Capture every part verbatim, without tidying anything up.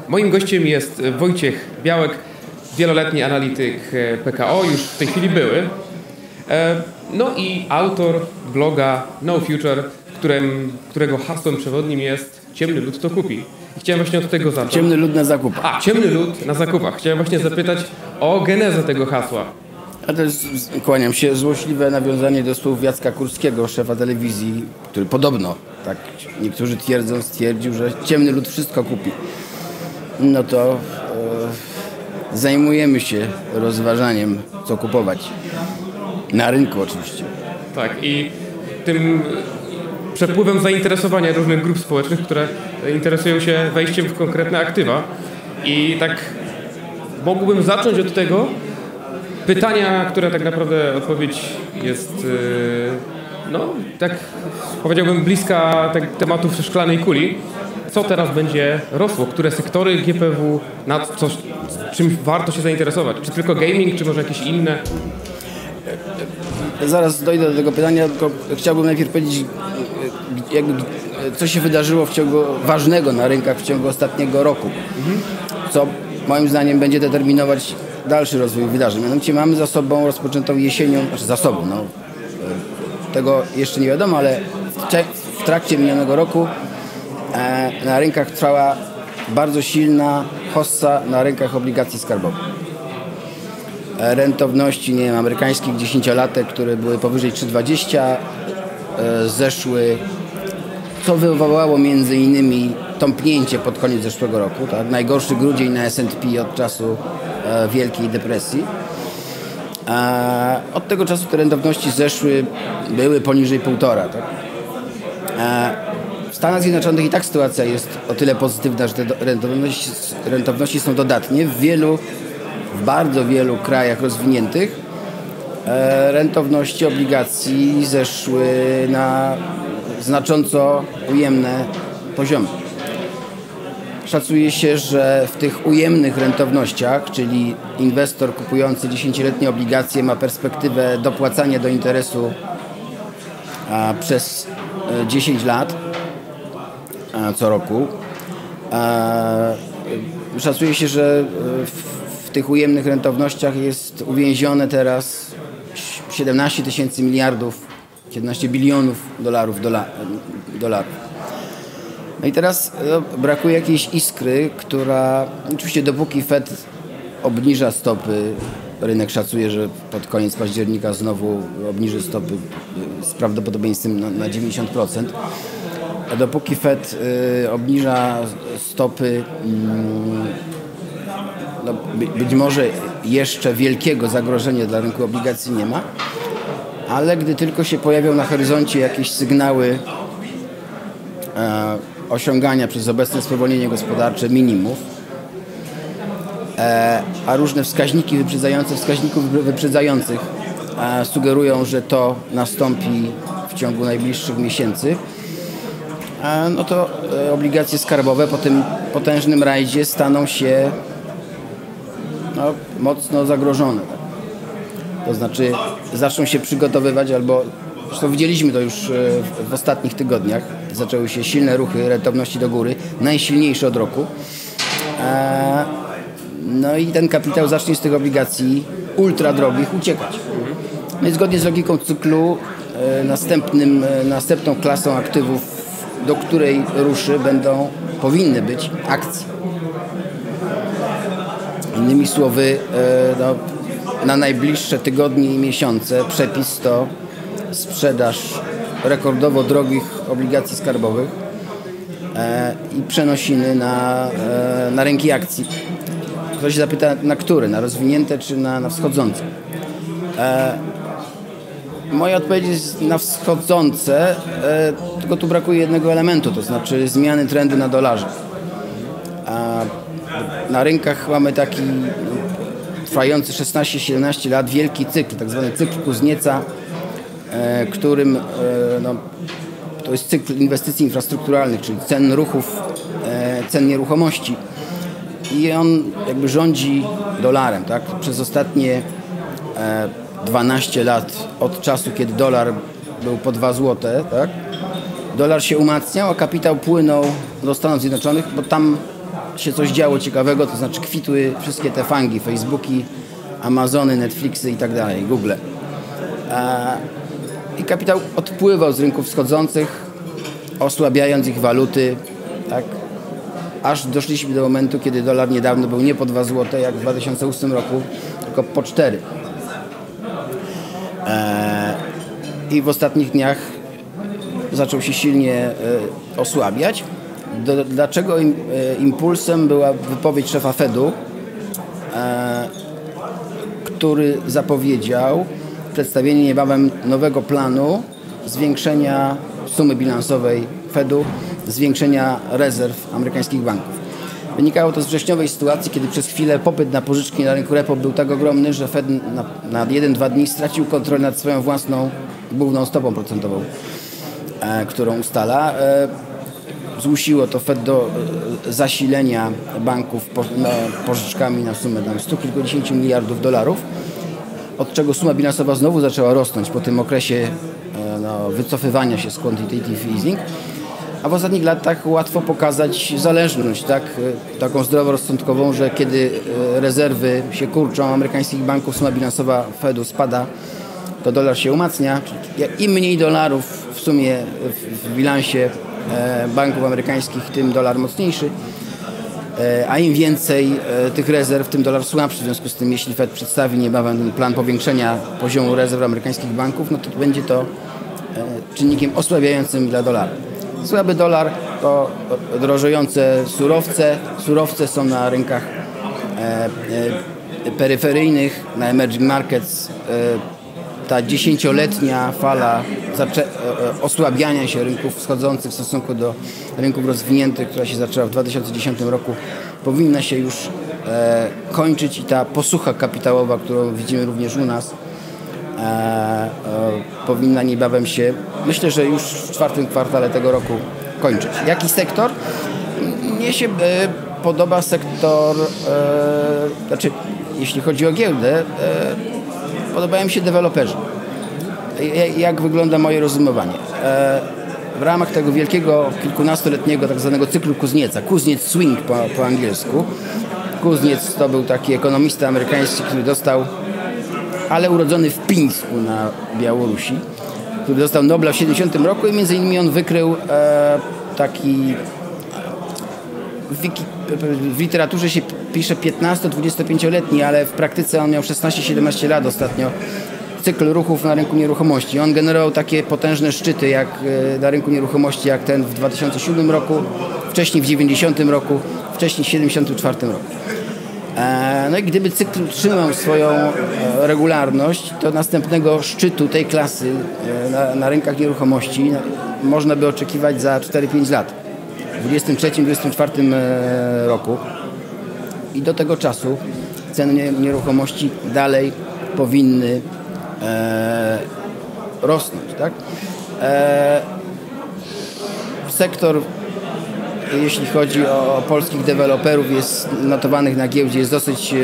Moim gościem jest Wojciech Białek, wieloletni analityk P K O, już w tej chwili były. No i autor bloga No Future, którym, którego hasłem przewodnim jest Ciemny lud to kupi. I chciałem właśnie od tego zacząć. Ciemny lud na zakupach. A, ciemny lud na zakupach. Chciałem właśnie zapytać o genezę tego hasła. A to jest, kłaniam się, złośliwe nawiązanie do słów Jacka Kurskiego, szefa telewizji, który podobno, tak niektórzy twierdzą, stwierdził, że ciemny lud wszystko kupi. No to e, zajmujemy się rozważaniem, co kupować. Na rynku oczywiście. Tak, i tym przepływem zainteresowania różnych grup społecznych, które interesują się wejściem w konkretne aktywa. I tak mógłbym zacząć od tego pytania, które tak naprawdę odpowiedź jest, no tak powiedziałbym, bliska tak, tematów szklanej kuli. Co teraz będzie rosło? Które sektory G P W, na coś, czym warto się zainteresować? Czy tylko gaming, czy może jakieś inne? Zaraz dojdę do tego pytania, tylko chciałbym najpierw powiedzieć, jakby, co się wydarzyło w ciągu ważnego na rynkach w ciągu ostatniego roku, mhm. co moim zdaniem będzie determinować dalszy rozwój wydarzeń. Mianowicie mamy za sobą rozpoczętą jesienią, znaczy za sobą, no, tego jeszcze nie wiadomo, ale w trakcie minionego roku e, na rynkach trwała bardzo silna hossa na rynkach obligacji skarbowych. Rentowności, nie wiem, amerykańskich dziesięciolatek, które były powyżej trzy dwadzieścia, e, zeszły, co wywołało między innymi tąpnięcie pod koniec zeszłego roku, tak? Najgorszy grudzień na S and P od czasu e, Wielkiej Depresji. E, od tego czasu te rentowności zeszły, były poniżej półtora. Tak? E, w Stanach Zjednoczonych i tak sytuacja jest o tyle pozytywna, że te rentowności, rentowności są dodatnie. W wielu, w bardzo wielu krajach rozwiniętych e, rentowności obligacji zeszły na znacząco ujemne poziomy. Szacuje się, że w tych ujemnych rentownościach, czyli inwestor kupujący dziesięcioletnie obligacje ma perspektywę dopłacania do interesu a, przez a, dziesięć lat a, co roku. A, szacuje się, że w, w tych ujemnych rentownościach jest uwięzione teraz siedemnaście tysięcy miliardów, siedemnaście bilionów dolarów, dola, dolarów. No i teraz no, brakuje jakiejś iskry, która oczywiście dopóki Fed obniża stopy, rynek szacuje, że pod koniec października znowu obniży stopy z prawdopodobieństwem na, na dziewięćdziesiąt procent. A dopóki Fed y, obniża stopy, y, no, by, być może jeszcze wielkiego zagrożenia dla rynku obligacji nie ma, ale gdy tylko się pojawią na horyzoncie jakieś sygnały e, osiągania przez obecne spowolnienie gospodarcze minimów, e, a różne wskaźniki wyprzedzające wskaźników wyprzedzających e, sugerują, że to nastąpi w ciągu najbliższych miesięcy, e, no to e, obligacje skarbowe po tym potężnym rajdzie staną się no, mocno zagrożone. To znaczy zaczną się przygotowywać albo, zresztą widzieliśmy to już w, w ostatnich tygodniach, zaczęły się silne ruchy rentowności do góry, najsilniejsze od roku. E, no i ten kapitał zacznie z tych obligacji ultra drogich uciekać. No i zgodnie z logiką cyklu e, następnym, e, następną klasą aktywów, do której ruszy, będą, powinny być akcje. Innymi słowy, e, no, na najbliższe tygodnie i miesiące przepis to sprzedaż rekordowo drogich obligacji skarbowych e, i przenosiny na, e, na rynki akcji. Ktoś zapyta, na które? Na rozwinięte czy na, na wschodzące? E, moja odpowiedź jest na wschodzące, e, tylko tu brakuje jednego elementu, to znaczy zmiany trendu na dolarze. A na rynkach mamy taki trwający szesnaście siedemnaście lat wielki cykl, tak zwany cykl Kuznieca, e, którym e, no, to jest cykl inwestycji infrastrukturalnych, czyli cen ruchów, e, cen nieruchomości. I on jakby rządzi dolarem, tak? Przez ostatnie e, dwanaście lat od czasu, kiedy dolar był po dwa złote, tak? Dolar się umacniał, a kapitał płynął do Stanów Zjednoczonych, bo tam się coś działo ciekawego, to znaczy kwitły wszystkie te fangi, Facebooki, Amazony, Netflixy i tak dalej, Google. I kapitał odpływał z rynków wschodzących, osłabiając ich waluty, tak? Aż doszliśmy do momentu, kiedy dolar niedawno był nie po dwa złote, jak w dwa tysiące ósmym roku, tylko po cztery. I w ostatnich dniach zaczął się silnie osłabiać. Do, dlaczego im, impulsem była wypowiedź szefa Fedu, który zapowiedział przedstawienie niebawem nowego planu zwiększenia sumy bilansowej Fedu, zwiększenia rezerw amerykańskich banków. Wynikało to z wrześniowej sytuacji, kiedy przez chwilę popyt na pożyczki na rynku repo był tak ogromny, że Fed na, na jeden dwa dni stracił kontrolę nad swoją własną główną stopą procentową, e, którą ustala. E, zmusiło to Fed do e, zasilenia banków po, no, pożyczkami na sumę tam stu kilkudziesięciu miliardów dolarów, od czego suma bilansowa znowu zaczęła rosnąć po tym okresie e, no, wycofywania się z quantitative easing. A w ostatnich latach łatwo pokazać zależność, tak? Taką zdroworozsądkową, że kiedy rezerwy się kurczą amerykańskich banków, suma bilansowa Fedu spada, to dolar się umacnia. Im mniej dolarów w sumie w bilansie banków amerykańskich, tym dolar mocniejszy, a im więcej tych rezerw, tym dolar słabszy. W związku z tym, jeśli Fed przedstawi niebawem plan powiększenia poziomu rezerw amerykańskich banków, no to będzie to czynnikiem osłabiającym dla dolara. Słaby dolar to drożejące surowce. Surowce są na rynkach e, e, peryferyjnych, na emerging markets. E, ta dziesięcioletnia fala zaczę- e, osłabiania się rynków wschodzących w stosunku do rynków rozwiniętych, która się zaczęła w dwa tysiące dziesiątym roku, powinna się już e, kończyć i ta posucha kapitałowa, którą widzimy również u nas, E, e, powinna niebawem się, myślę, że już w czwartym kwartale tego roku kończyć. Jaki sektor? Mnie się e, podoba sektor, e, znaczy jeśli chodzi o giełdę, e, podobają mi się deweloperzy. E, jak wygląda moje rozumowanie? E, w ramach tego wielkiego, kilkunastoletniego tak zwanego cyklu Kuznieca, Kuzniec Swing po, po angielsku. Kuzniec to był taki ekonomista amerykański, który dostał ale urodzony w Pińsku na Białorusi, który dostał Nobla w siedemdziesiątym roku i między innymi on wykrył e, taki w, wiki, w literaturze się pisze piętnasto-dwudziestopięcioletni, ale w praktyce on miał szesnaście-siedemnaście lat ostatnio, cykl ruchów na rynku nieruchomości. On generował takie potężne szczyty jak e, na rynku nieruchomości jak ten w dwa tysiące siódmym roku, wcześniej w dziewięćdziesiątym roku, wcześniej w siedemdziesiątym czwartym roku. No i gdyby cykl utrzymał swoją regularność, to następnego szczytu tej klasy na, na rynkach nieruchomości można by oczekiwać za cztery pięć lat. W dwudziestym trzecim dwudziestym czwartym roku. I do tego czasu ceny nieruchomości dalej powinny e, rosnąć. Tak? E, sektor, jeśli chodzi o polskich deweloperów, jest notowanych na giełdzie, jest dosyć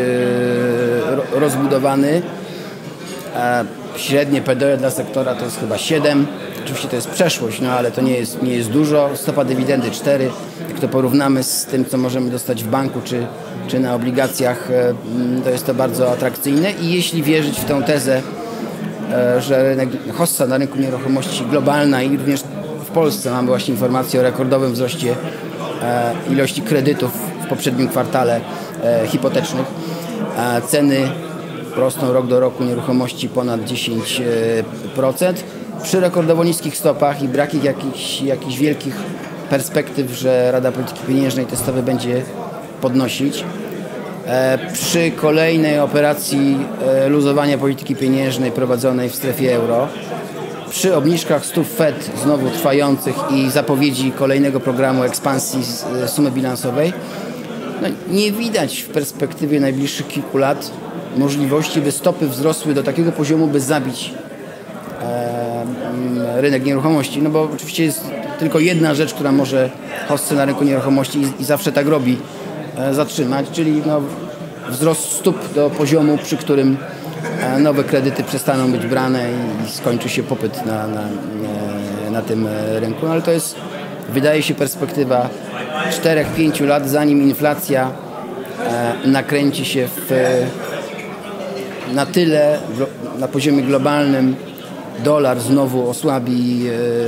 e, rozbudowany. E, średnie P D dla sektora to jest chyba siedem. Oczywiście to jest przeszłość, no ale to nie jest, nie jest dużo. Stopa dywidendy cztery. Jak to porównamy z tym, co możemy dostać w banku czy, czy na obligacjach, e, to jest to bardzo atrakcyjne. I jeśli wierzyć w tę tezę, e, że rynek, hossa na rynku nieruchomości globalna i również w Polsce mamy właśnie informacje o rekordowym wzroście e, ilości kredytów w poprzednim kwartale e, hipotecznych. E, ceny rosną rok do roku, nieruchomości ponad dziesięć procent. Przy rekordowo niskich stopach i brakich jakichś, jakichś wielkich perspektyw, że Rada Polityki Pieniężnej te stopy będzie podnosić. E, przy kolejnej operacji e, luzowania polityki pieniężnej prowadzonej w strefie euro, przy obniżkach stóp Fed znowu trwających i zapowiedzi kolejnego programu ekspansji sumy bilansowej, no, nie widać w perspektywie najbliższych kilku lat możliwości, by stopy wzrosły do takiego poziomu, by zabić e, rynek nieruchomości. No bo oczywiście jest tylko jedna rzecz, która może hossę na rynku nieruchomości i, i zawsze tak robi, e, zatrzymać, czyli no, wzrost stóp do poziomu, przy którym e, nowe kredyty przestaną być brane i, i skończy się popyt na, na, e, na tym rynku. No, ale to jest, wydaje się, perspektywa czterech pięciu lat, zanim inflacja nakręci się w, na tyle na poziomie globalnym, dolar znowu osłabi,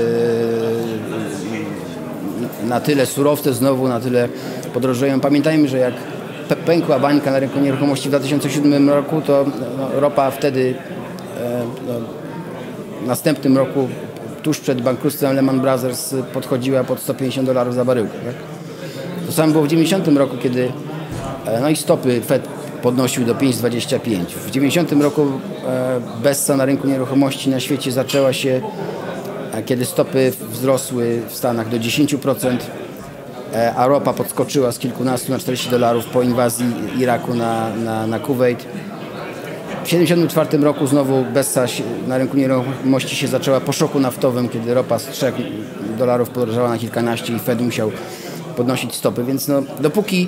na tyle surowce znowu na tyle podrożeją. Pamiętajmy, że jak pękła bańka na rynku nieruchomości w dwa tysiące siódmym roku, to no, ropa wtedy no, w następnym roku, tuż przed bankructwem Lehman Brothers, podchodziła pod sto pięćdziesiąt dolarów za baryłkę. Tak? To samo było w dziewięćdziesiątym roku, kiedy no i stopy Fed podnosił do pięć przecinek dwadzieścia pięć. W dziewięćdziesiątym roku bessa na rynku nieruchomości na świecie zaczęła się, kiedy stopy wzrosły w Stanach do dziesięć procent, a ropa podskoczyła z kilkunastu na czterdzieści dolarów po inwazji Iraku na, na, na Kuwejt. W tysiąc dziewięćset siedemdziesiątym czwartym roku znowu bessa na rynku nieruchomości się zaczęła po szoku naftowym, kiedy ropa z trzech dolarów podrożała na kilkanaście i Fed musiał podnosić stopy, więc no, dopóki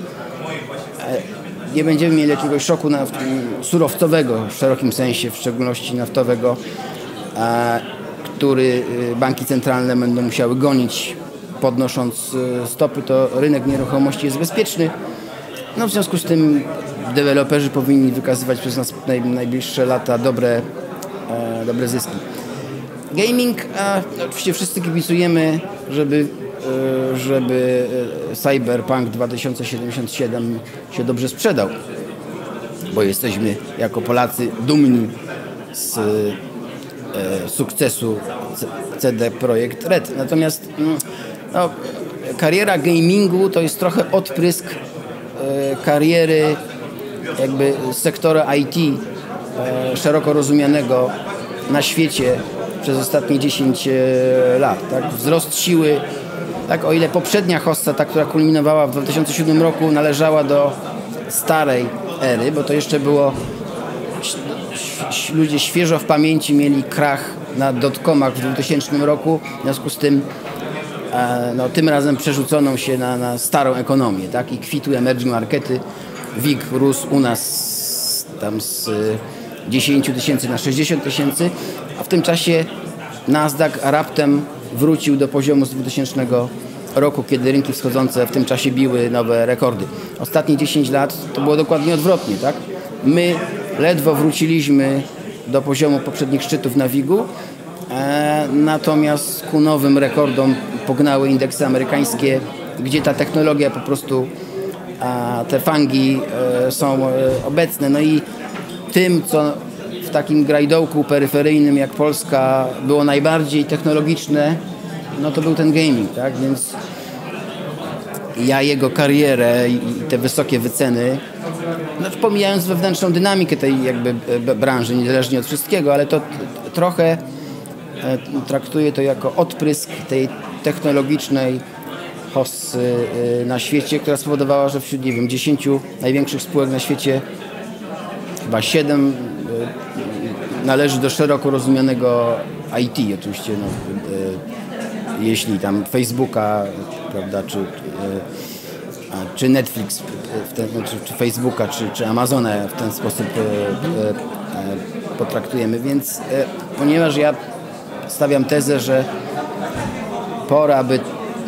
nie będziemy mieli jakiegoś szoku naft- surowcowego w szerokim sensie, w szczególności naftowego, a, który banki centralne będą musiały gonić, podnosząc stopy, to rynek nieruchomości jest bezpieczny. No, w związku z tym deweloperzy powinni wykazywać przez nas naj, najbliższe lata dobre, e, dobre zyski. Gaming, a, oczywiście wszyscy kibicujemy, żeby żeby Cyberpunk dwa tysiące siedemdziesiąt siedem się dobrze sprzedał, bo jesteśmy jako Polacy dumni z e, sukcesu C D Projekt Red. Natomiast no, kariera gamingu to jest trochę odprysk e, kariery jakby sektora I T e, szeroko rozumianego na świecie przez ostatnie dziesięć lat. Tak? Wzrost siły. Tak, o ile poprzednia hossa, ta, która kulminowała w dwa tysiące siódmym roku, należała do starej ery, bo to jeszcze było, ludzie świeżo w pamięci mieli krach na dotcomach w dwutysięcznym roku, w związku z tym no, tym razem przerzucono się na, na starą ekonomię, tak, i kwitły emerging markety. W I G rósł u nas tam z dziesięć tysięcy na sześćdziesiąt tysięcy, a w tym czasie Nasdaq raptem wrócił do poziomu z dwutysięcznego roku, kiedy rynki wschodzące w tym czasie biły nowe rekordy. Ostatnie dziesięć lat to było dokładnie odwrotnie, tak? My ledwo wróciliśmy do poziomu poprzednich szczytów na W I G-u, e, natomiast ku nowym rekordom pognały indeksy amerykańskie, gdzie ta technologia po prostu, a te fangi e, są e, obecne. No i tym, co w takim grajdołku peryferyjnym jak Polska było najbardziej technologiczne, no to był ten gaming, tak? Więc ja jego karierę i te wysokie wyceny, no pomijając wewnętrzną dynamikę tej jakby branży, niezależnie od wszystkiego, ale to t- trochę e, traktuję to jako odprysk tej technologicznej hossy e, na świecie, która spowodowała, że wśród, nie wiem, dziesięciu największych spółek na świecie chyba siedem e, należy do szeroko rozumianego I T, oczywiście, no, e, jeśli tam Facebooka, prawda, czy, czy Netflix, w ten, czy, czy Facebooka, czy, czy Amazona w ten sposób e, e, potraktujemy. Więc e, ponieważ ja stawiam tezę, że pora, by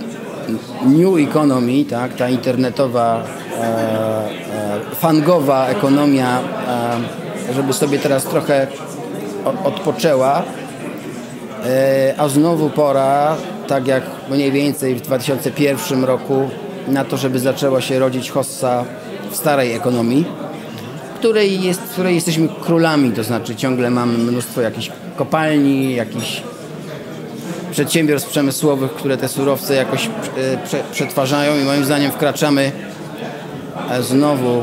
new economy, tak, ta internetowa, e, e, fangowa ekonomia, e, żeby sobie teraz trochę odpoczęła, e, a znowu pora, tak jak mniej więcej w dwa tysiące pierwszym roku, na to, żeby zaczęła się rodzić hossa w starej ekonomii, której, jest, której jesteśmy królami, to znaczy ciągle mamy mnóstwo jakichś kopalni, jakichś przedsiębiorstw przemysłowych, które te surowce jakoś prze, przetwarzają i moim zdaniem wkraczamy znowu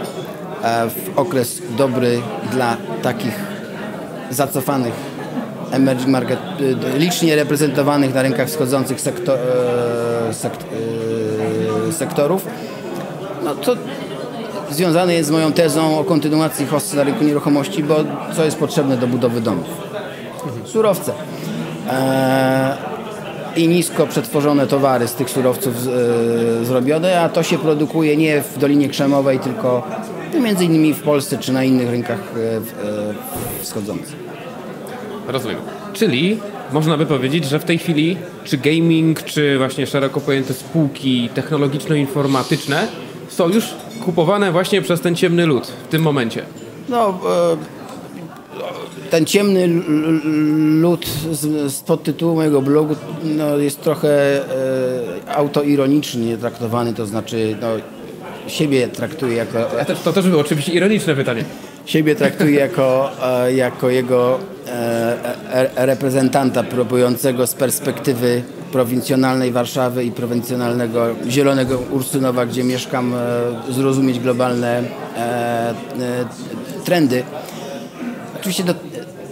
w okres dobry dla takich zacofanych emerging market, licznie reprezentowanych na rynkach wschodzących sektor, sekt, sektorów. No to związane jest z moją tezą o kontynuacji hossy na rynku nieruchomości, bo co jest potrzebne do budowy domów? Surowce. E, I nisko przetworzone towary z tych surowców z, e, zrobione, a to się produkuje nie w Dolinie Krzemowej, tylko między innymi w Polsce czy na innych rynkach e, e, wschodzących. Rozumiem. Czyli można by powiedzieć, że w tej chwili czy gaming, czy właśnie szeroko pojęte spółki technologiczno-informatyczne są już kupowane właśnie przez ten ciemny lud w tym momencie. No, ten ciemny lud z podtytułu mojego blogu no, jest trochę autoironicznie traktowany, to znaczy no, siebie traktuję jako... Ja też, to też było oczywiście ironiczne pytanie. Siebie traktuję jako, jako jego reprezentanta próbującego z perspektywy prowincjonalnej Warszawy i prowincjonalnego Zielonego Ursynowa, gdzie mieszkam, zrozumieć globalne trendy. Oczywiście to,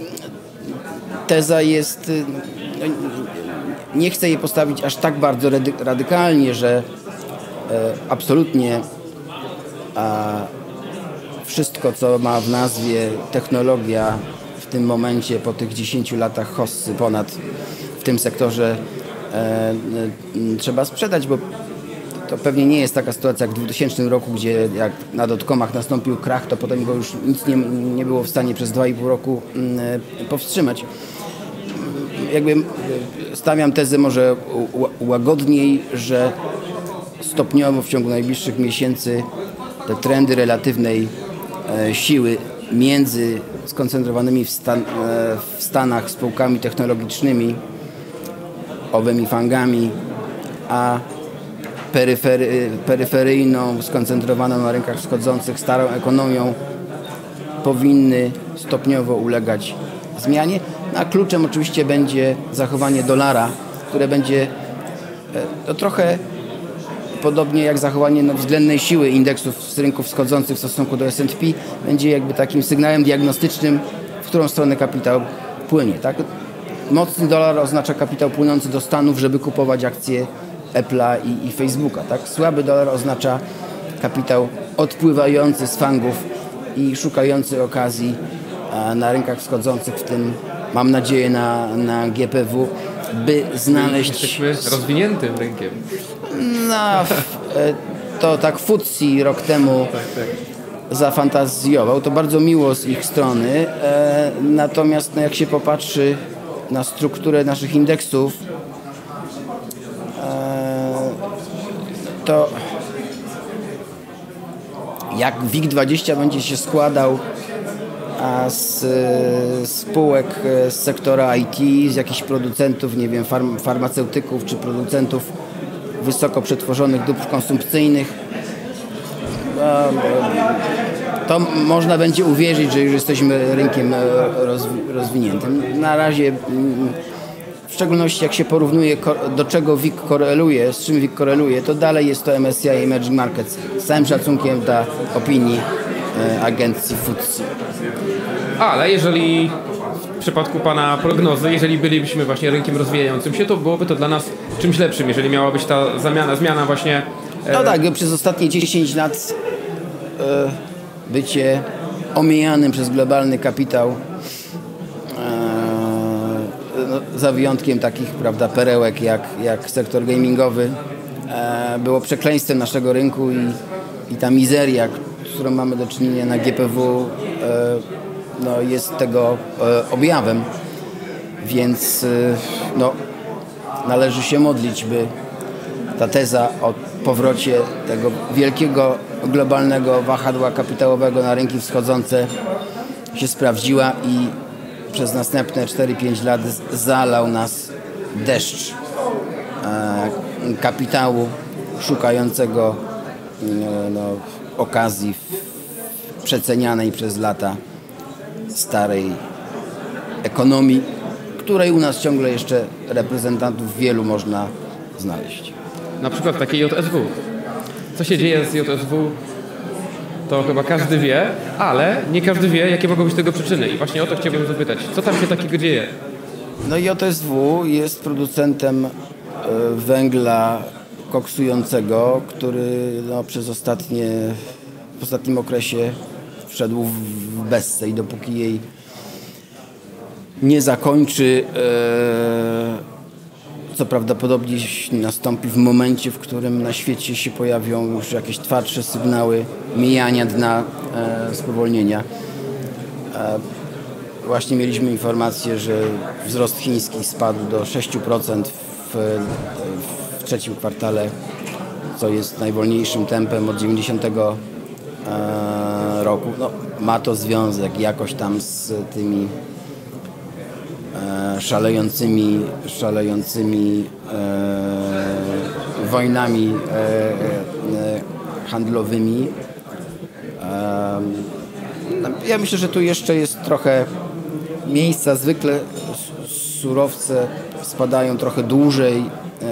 teza jest, no, nie chcę jej postawić aż tak bardzo radykalnie, że absolutnie a, wszystko, co ma w nazwie technologia w tym momencie, po tych dziesięciu latach hossy ponad w tym sektorze e, e, trzeba sprzedać, bo to pewnie nie jest taka sytuacja jak w dwutysięcznym roku, gdzie jak na dotcomach nastąpił krach, to potem go już nic nie, nie było w stanie przez dwa i pół roku e, powstrzymać. Jakby stawiam tezę może łagodniej, że stopniowo w ciągu najbliższych miesięcy te trendy relatywnej e, siły między skoncentrowanymi w, stan, e, w Stanach spółkami technologicznymi, owymi fangami, a peryfery, peryferyjną, skoncentrowaną na rynkach wschodzących starą ekonomią powinny stopniowo ulegać zmianie. A kluczem oczywiście będzie zachowanie dolara, które będzie e, to trochę podobnie jak zachowanie no, względnej siły indeksów z rynków wschodzących w stosunku do S and P, będzie jakby takim sygnałem diagnostycznym, w którą stronę kapitał płynie. Tak? Mocny dolar oznacza kapitał płynący do Stanów, żeby kupować akcje Apple'a i, i Facebooka. Tak? Słaby dolar oznacza kapitał odpływający z fangów i szukający okazji a, na rynkach wschodzących, w tym mam nadzieję na, na G P W, by znaleźć... Jesteśmy rozwiniętym rynkiem. No, to tak F T S E rok temu tak, tak. zafantazjował. To bardzo miło z ich strony. E, natomiast no, jak się popatrzy na strukturę naszych indeksów, e, to jak W I G dwadzieścia będzie się składał a z spółek z sektora I T, z jakichś producentów, nie wiem, farm, farmaceutyków czy producentów wysoko przetworzonych dóbr konsumpcyjnych, to można będzie uwierzyć, że już jesteśmy rynkiem rozwiniętym. Na razie, w szczególności jak się porównuje, do czego W I G koreluje, z czym W I G koreluje, to dalej jest to M S C I Emerging Markets, z całym szacunkiem dla opinii agencji F T S E. Ale jeżeli w przypadku Pana prognozy, jeżeli bylibyśmy właśnie rynkiem rozwijającym się, to byłoby to dla nas czymś lepszym, jeżeli miała być ta zamiana, zmiana właśnie... E... No tak, przez ostatnie dziesięć lat e, bycie omijanym przez globalny kapitał, e, no, za wyjątkiem takich, prawda, perełek jak, jak sektor gamingowy, e, było przekleństwem naszego rynku i, i ta mizeria, z którą mamy do czynienia na G P W, e, no, jest tego e, objawem, więc e, no, należy się modlić, by ta teza o powrocie tego wielkiego globalnego wahadła kapitałowego na rynki wschodzące się sprawdziła i przez następne cztery pięć lat zalał nas deszcz e, kapitału szukającego e, no, okazji w przecenianej przez lata starej ekonomii, której u nas ciągle jeszcze reprezentantów wielu można znaleźć. Na przykład takie J S W. Co się dzieje z J S W, to chyba każdy wie, ale nie każdy wie, jakie mogą być tego przyczyny. I właśnie o to chciałbym zapytać. Co tam się takiego dzieje? No J S W jest producentem y, węgla koksującego, który no, przez ostatnie, w ostatnim okresie wszedł w bessę i dopóki jej nie zakończy, e, co prawdopodobnie nastąpi w momencie, w którym na świecie się pojawią już jakieś twardsze sygnały mijania dna, e, spowolnienia. E, właśnie mieliśmy informację, że wzrost chiński spadł do sześć procent w, w trzecim kwartale, co jest najwolniejszym tempem od dziewięćdziesiątego roku. No, ma to związek jakoś tam z tymi e, szalejącymi, szalejącymi e, wojnami e, e, handlowymi. E, ja myślę, że tu jeszcze jest trochę miejsca. Zwykle surowce spadają trochę dłużej.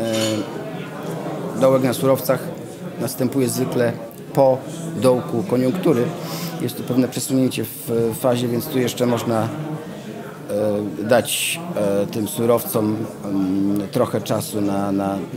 E, dołek na surowcach następuje zwykle po dołku koniunktury. Jest to pewne przesunięcie w fazie, więc tu jeszcze można e, dać e, tym surowcom m, trochę czasu na, na, e,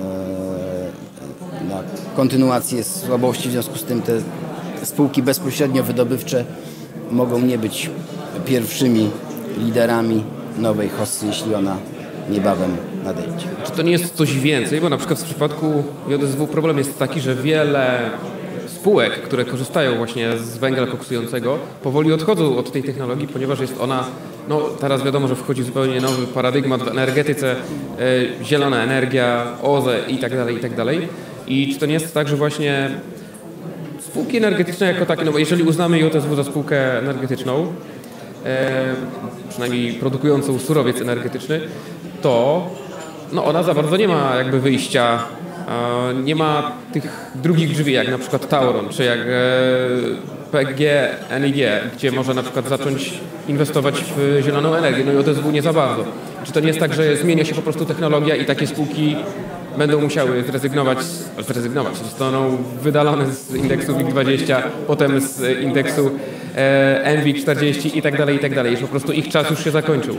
na kontynuację słabości. W związku z tym te spółki bezpośrednio wydobywcze mogą nie być pierwszymi liderami nowej hossy, jeśli ona niebawem nadejdzie. Czy to nie jest coś więcej? Bo na przykład w przypadku J S W problem jest taki, że wiele spółek, które korzystają właśnie z węgla koksującego, powoli odchodzą od tej technologii, ponieważ jest ona, no teraz wiadomo, że wchodzi zupełnie nowy paradygmat w energetyce, e, zielona energia, O Z E i tak dalej, i tak dalej. I czy to nie jest tak, że właśnie spółki energetyczne jako takie, no bo jeżeli uznamy J S W za spółkę energetyczną, e, przynajmniej produkującą surowiec energetyczny, to no ona za bardzo nie ma jakby wyjścia, e, nie ma tych drugich drzwi, jak na przykład Tauron, czy jak e, P G N I G, gdzie może na przykład zacząć inwestować w zieloną energię, no i J S W nie za bardzo. Czy to nie jest tak, że zmienia się po prostu technologia i takie spółki będą musiały zrezygnować, zrezygnować, zostaną wydalone z indeksu WIG dwadzieścia, potem z indeksu e, N V I czterdzieści i tak dalej, i tak dalej. Że po prostu ich czas już się zakończył.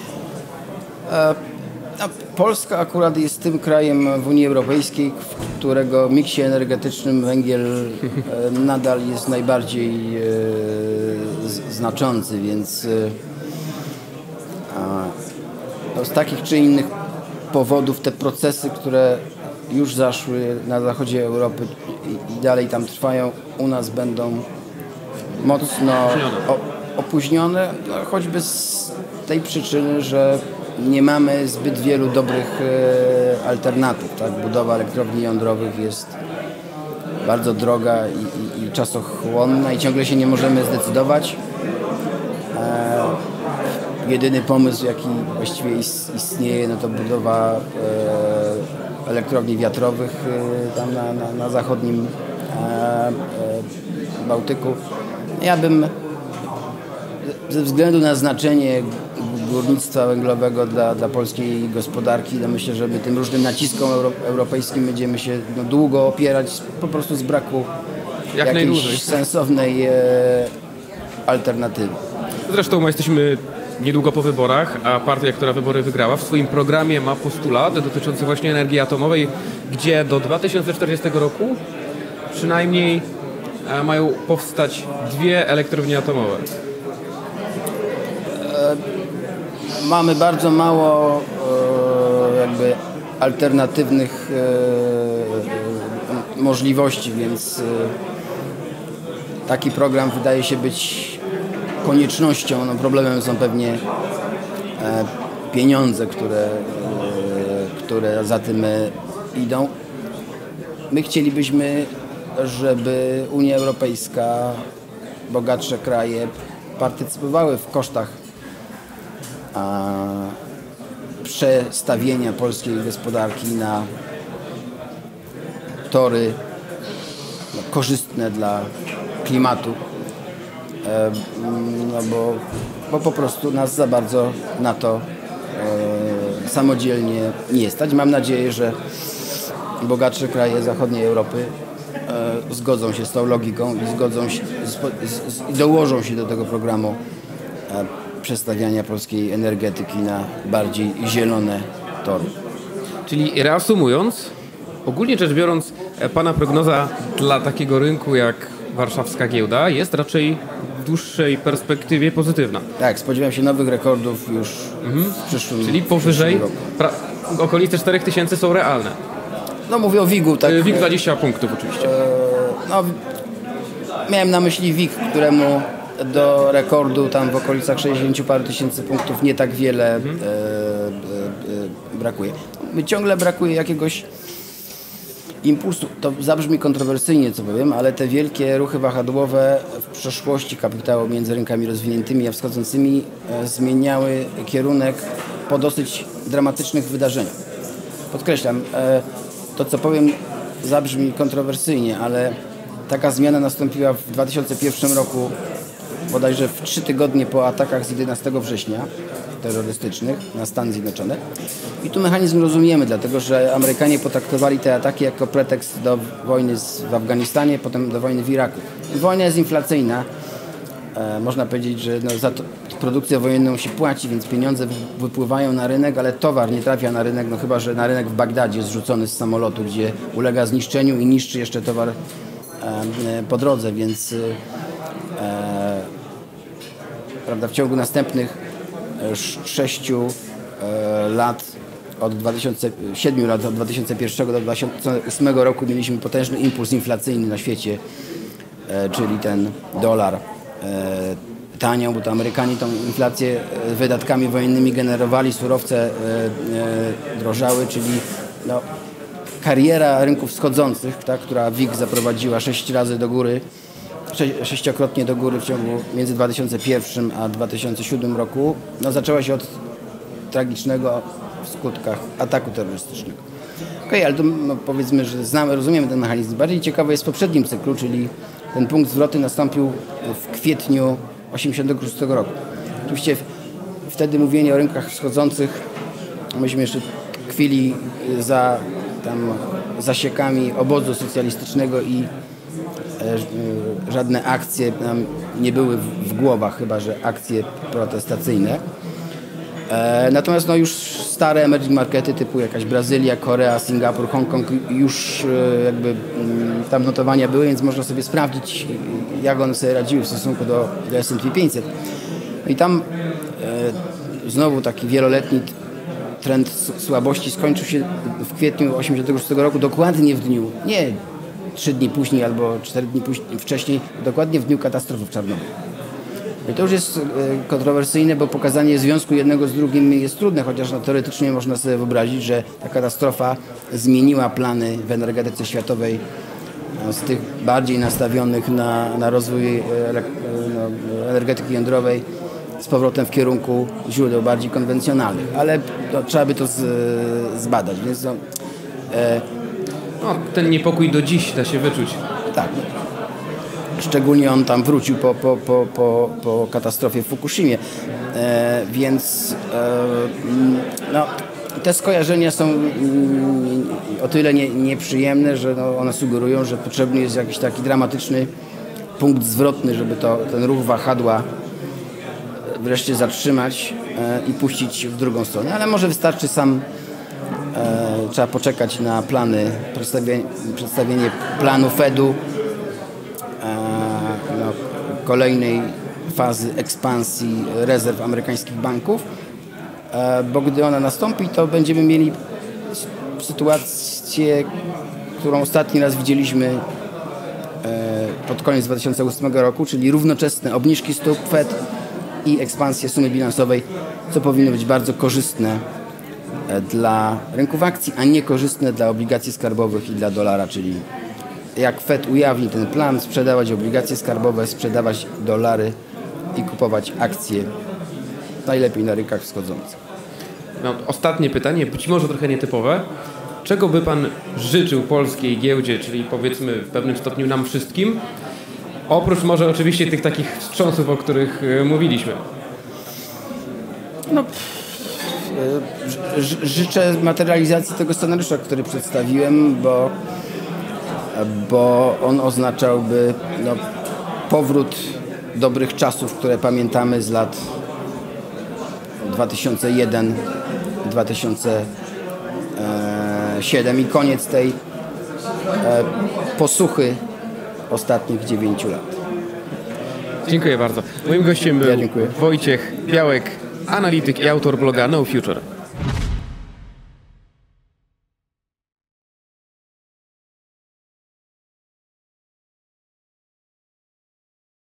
E, a Polska akurat jest tym krajem w Unii Europejskiej, w którego miksie energetycznym węgiel e, nadal jest najbardziej e, z, znaczący, więc e, a, no z takich czy innych powodów te procesy, które już zaszły na zachodzie Europy i, i dalej tam trwają, u nas będą mocno o, opóźnione, no, choćby z tej przyczyny, że nie mamy zbyt wielu dobrych e, alternatyw. Tak? Budowa elektrowni jądrowych jest bardzo droga i, i, i czasochłonna i ciągle się nie możemy zdecydować. E, jedyny pomysł, jaki właściwie istnieje, no to budowa e, elektrowni wiatrowych e, tam na, na, na zachodnim e, e, Bałtyku. Ja bym ze względu na znaczenie górnictwa węglowego dla, dla polskiej gospodarki, no myślę, że my tym różnym naciskom euro, europejskim będziemy się no, długo opierać po prostu z braku Jak jakiejś najdłużej. sensownej e, alternatywy. Zresztą jesteśmy niedługo po wyborach, a partia, która wybory wygrała, w swoim programie ma postulat dotyczący właśnie energii atomowej, gdzie do dwa tysiące czterdziestego roku przynajmniej e, mają powstać dwie elektrownie atomowe. E, mamy bardzo mało e, jakby alternatywnych e, możliwości, więc e, taki program wydaje się być koniecznością. No, problemem są pewnie e, pieniądze, które, e, które za tym e, idą. My chcielibyśmy, żeby Unia Europejska, bogatsze kraje partycypowały w kosztach a, przestawienia polskiej gospodarki na tory no, korzystne dla klimatu. No bo, bo po prostu nas za bardzo na to e, samodzielnie nie stać. Mam nadzieję, że bogatsze kraje zachodniej Europy e, zgodzą się z tą logiką i zgodzą się z, z, z, dołożą się do tego programu e, przestawiania polskiej energetyki na bardziej zielone tory. Czyli reasumując, ogólnie rzecz biorąc, pana prognoza dla takiego rynku jak warszawska giełda jest raczej w dłuższej perspektywie pozytywna. Tak, spodziewam się nowych rekordów już mhm. w przyszłym Czyli powyżej, pra, okolice czterech tysięcy są realne. No mówię o wigu, tak. WIG dwadzieścia punktów oczywiście. E, no, miałem na myśli WIG, któremu do rekordu tam w okolicach sześćdziesięciu paru tysięcy punktów nie tak wiele mhm. e, e, e, brakuje. My ciągle brakuje jakiegoś impulsu. To zabrzmi kontrowersyjnie, co powiem, ale te wielkie ruchy wahadłowe w przeszłości kapitału między rynkami rozwiniętymi a wschodzącymi e, zmieniały kierunek po dosyć dramatycznych wydarzeniach. Podkreślam, e, to co powiem zabrzmi kontrowersyjnie, ale taka zmiana nastąpiła w dwa tysiące pierwszym roku, bodajże w trzy tygodnie po atakach z jedenastego września terrorystycznych na Stany Zjednoczone. I tu mechanizm rozumiemy, dlatego że Amerykanie potraktowali te ataki jako pretekst do wojny w Afganistanie, potem do wojny w Iraku. Wojna jest inflacyjna. E, można powiedzieć, że no, za to produkcję wojenną się płaci, więc pieniądze wypływają na rynek, ale towar nie trafia na rynek, no chyba że na rynek w Bagdadzie zrzucony z samolotu, gdzie ulega zniszczeniu i niszczy jeszcze towar e, po drodze, więc e, prawda, w ciągu następnych sześciu e, lat, od dwa tysiące siedmiu lat, od dwa tysiące pierwszego do dwa tysiące ósmego roku mieliśmy potężny impuls inflacyjny na świecie, e, czyli ten dolar e, taniał, bo to Amerykanie tą inflację e, wydatkami wojennymi generowali, surowce e, e, drożały, czyli no, kariera rynków wschodzących, tak, która W I G zaprowadziła sześć razy do góry, sześciokrotnie do góry w ciągu między dwa tysiące pierwszym a dwa tysiące siódmym roku, no zaczęła się od tragicznego w skutkach ataku terrorystycznego. Okej, okay, ale to no, powiedzmy, że znamy, rozumiemy ten mechanizm. Bardziej ciekawy jest w poprzednim cyklu, czyli ten punkt zwrotu nastąpił w kwietniu osiemdziesiątego szóstego roku. Oczywiście wtedy mówienie o rynkach wschodzących, myśmy jeszcze tkwili za tam zasiekami obozu socjalistycznego i żadne akcje nam nie były w głowach, chyba że akcje protestacyjne. E, natomiast no już stare emerging markety typu jakaś Brazylia, Korea, Singapur, Hongkong już e, jakby m, tam notowania były, więc można sobie sprawdzić, jak one sobie radziły w stosunku do, do S and P pięćset. I tam e, znowu taki wieloletni trend słabości skończył się w kwietniu osiemdziesiątego szóstego roku, dokładnie w dniu, nie trzy dni później albo cztery dni później, wcześniej, dokładnie w dniu katastrofy w Czarnobylu. I to już jest kontrowersyjne, bo pokazanie związku jednego z drugim jest trudne, chociaż no, teoretycznie można sobie wyobrazić, że ta katastrofa zmieniła plany w energetyce światowej no, z tych bardziej nastawionych na, na rozwój no, energetyki jądrowej z powrotem w kierunku źródeł bardziej konwencjonalnych, ale no, trzeba by to z, zbadać. Więc no, e, No, ten niepokój do dziś da się wyczuć. Tak. Szczególnie on tam wrócił po, po, po, po, po katastrofie w Fukushimie. E, więc e, no, te skojarzenia są mm, o tyle nie, nieprzyjemne, że no, one sugerują, że potrzebny jest jakiś taki dramatyczny punkt zwrotny, żeby to, ten ruch wahadła wreszcie zatrzymać e, i puścić w drugą stronę. Ale może wystarczy sam E, trzeba poczekać na plany, przedstawienie, przedstawienie planu Fedu, e, no, kolejnej fazy ekspansji rezerw amerykańskich banków, e, bo gdy ona nastąpi, to będziemy mieli sytuację, którą ostatni raz widzieliśmy e, pod koniec dwa tysiące ósmego roku, czyli równoczesne obniżki stóp Fed i ekspansję sumy bilansowej, co powinno być bardzo korzystne dla rynków akcji, a niekorzystne dla obligacji skarbowych i dla dolara, czyli jak Fed ujawni ten plan, sprzedawać obligacje skarbowe, sprzedawać dolary i kupować akcje, najlepiej na rynkach wschodzących. No, ostatnie pytanie, być może trochę nietypowe. Czego by Pan życzył polskiej giełdzie, czyli powiedzmy w pewnym stopniu nam wszystkim, oprócz może oczywiście tych takich wstrząsów, o których mówiliśmy? No, życzę materializacji tego scenariusza, który przedstawiłem, bo, bo on oznaczałby no, powrót dobrych czasów, które pamiętamy z lat dwa tysiące jeden do dwa tysiące siedem i koniec tej posłuchy ostatnich dziewięciu lat. Dziękuję bardzo. Moim gościem był ja dziękuję. Wojciech Białek, analityk i autor bloga No Future.